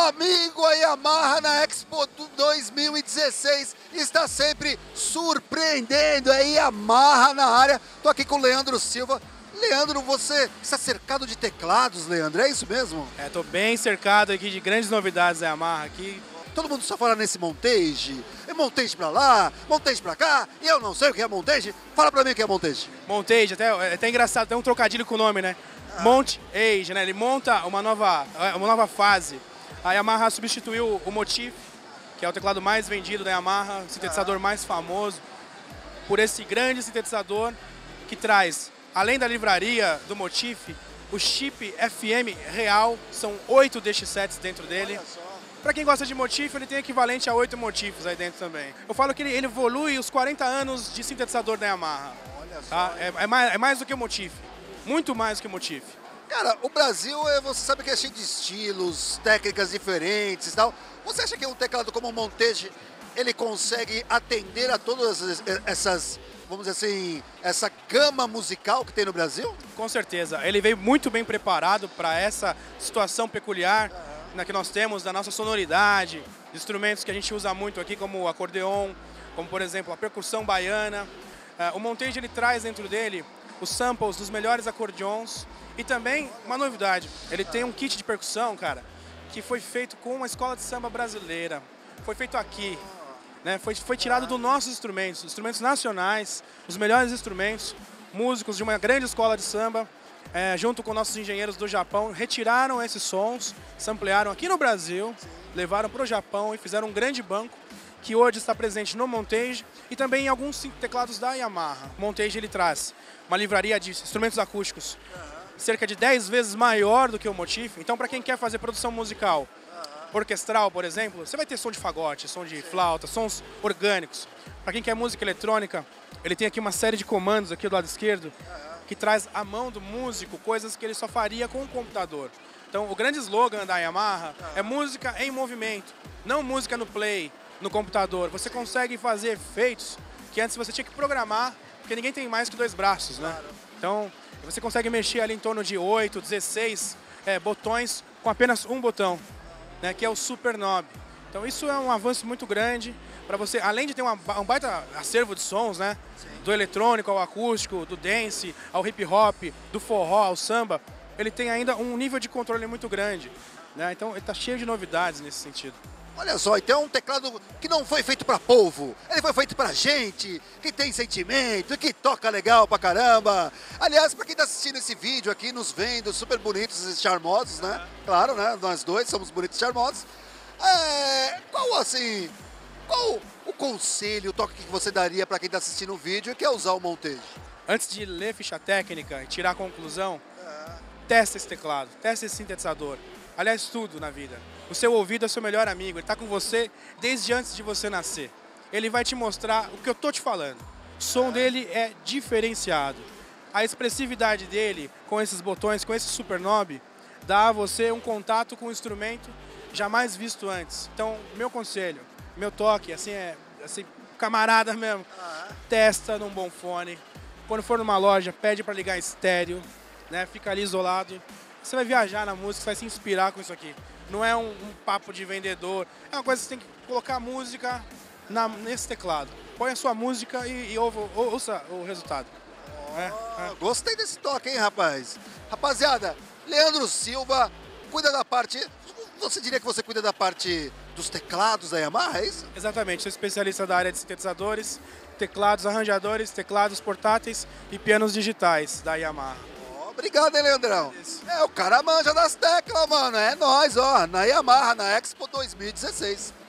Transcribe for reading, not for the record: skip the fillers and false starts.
amigo, a Yamaha na Expo 2016 está sempre surpreendendo. É Yamaha na área. Tô aqui com o Leandro Silva. Leandro, você está cercado de teclados, Leandro, é isso mesmo? Tô bem cercado aqui de grandes novidades da Yamaha aqui. Todo mundo só fala nesse montage. É montage pra lá, montage pra cá, e eu não sei o que é montage. Fala pra mim o que é montage. Montage, até engraçado, tem um trocadilho com o nome, né? Montage, né? Ele monta uma nova fase. A Yamaha substituiu o Motif, que é o teclado mais vendido da Yamaha, o sintetizador mais famoso, por esse grande sintetizador que traz, além da livraria do Motif, o chip FM real, são 8 DX7s dentro dele. Para quem gosta de Motif, ele tem equivalente a 8 Motifs aí dentro também. Eu falo que ele evolui os 40 anos de sintetizador da Yamaha. Olha só. Tá? É mais do que o Motif, muito mais do que o Motif. Cara, o Brasil, você sabe que é cheio de estilos, técnicas diferentes e tal. Você acha que um teclado como o Montage, ele consegue atender a todas essas, vamos dizer assim, essa gama musical que tem no Brasil? Com certeza. Ele veio muito bem preparado para essa situação peculiar que nós temos da nossa sonoridade, instrumentos que a gente usa muito aqui, como o acordeon, como, por exemplo, a percussão baiana. O Montage, ele traz dentro dele os samples dos melhores acordeons e também uma novidade. Ele tem um kit de percussão, cara, que foi feito com uma escola de samba brasileira. Foi feito aqui, né? Foi tirado dos nossos instrumentos nacionais, os melhores instrumentos, músicos de uma grande escola de samba, junto com nossos engenheiros do Japão, retiraram esses sons, samplearam aqui no Brasil, levaram para o Japão e fizeram um grande banco que hoje está presente no Montage e também em alguns teclados da Yamaha. O Montage, ele traz uma livraria de instrumentos acústicos cerca de 10 vezes maior do que o Motif. Então, para quem quer fazer produção musical orquestral, por exemplo, você vai ter som de fagote, som de flauta, sons orgânicos. Para quem quer música eletrônica, ele tem aqui uma série de comandos aqui do lado esquerdo que traz à mão do músico coisas que ele só faria com o computador. Então, o grande slogan da Yamaha é música em movimento, não música no play, no computador. Você consegue fazer efeitos que antes você tinha que programar, porque ninguém tem mais que 2 braços, né? Então, você consegue mexer ali em torno de 8, 16 botões com apenas um botão, né, que é o Super Knob. Então, isso é um avanço muito grande para você, além de ter um baita acervo de sons, né? Do eletrônico ao acústico, do dance ao hip hop, do forró ao samba, ele tem ainda um nível de controle muito grande, né? Então, ele está cheio de novidades nesse sentido. Olha só, então é um teclado que não foi feito para povo, ele foi feito pra gente, que tem sentimento, que toca legal pra caramba. Aliás, pra quem tá assistindo esse vídeo aqui, nos vendo, super bonitos e charmosos, né? Claro, né? Nós dois somos bonitos e charmosos. Qual o conselho, o toque que você daria pra quem tá assistindo o vídeo e quer usar o Montage? Antes de ler ficha técnica e tirar a conclusão, testa esse teclado, testa esse sintetizador. Aliás, tudo na vida. O seu ouvido é seu melhor amigo, ele está com você desde antes de você nascer. Ele vai te mostrar o que eu estou te falando. O som dele é diferenciado. A expressividade dele, com esses botões, com esse super knob, dá a você um contato com o instrumento jamais visto antes. Então, meu conselho, meu toque, assim, camarada mesmo, testa num bom fone. Quando for numa loja, pede para ligar em estéreo, né? Fica ali isolado. Você vai viajar na música, você vai se inspirar com isso aqui. Não é um papo de vendedor, é uma coisa que você tem que colocar música nesse teclado. Põe a sua música e ouça o resultado. Gostei desse toque, hein, rapaz? Rapaziada, Leandro Silva cuida da parte... Você diria que você cuida da parte dos teclados da Yamaha, é isso? Exatamente, sou especialista da área de sintetizadores, teclados arranjadores, teclados portáteis e pianos digitais da Yamaha. Obrigado, hein, Leandrão? O cara manja das teclas, mano. É nóis, ó. Na Yamaha, na Expo 2016.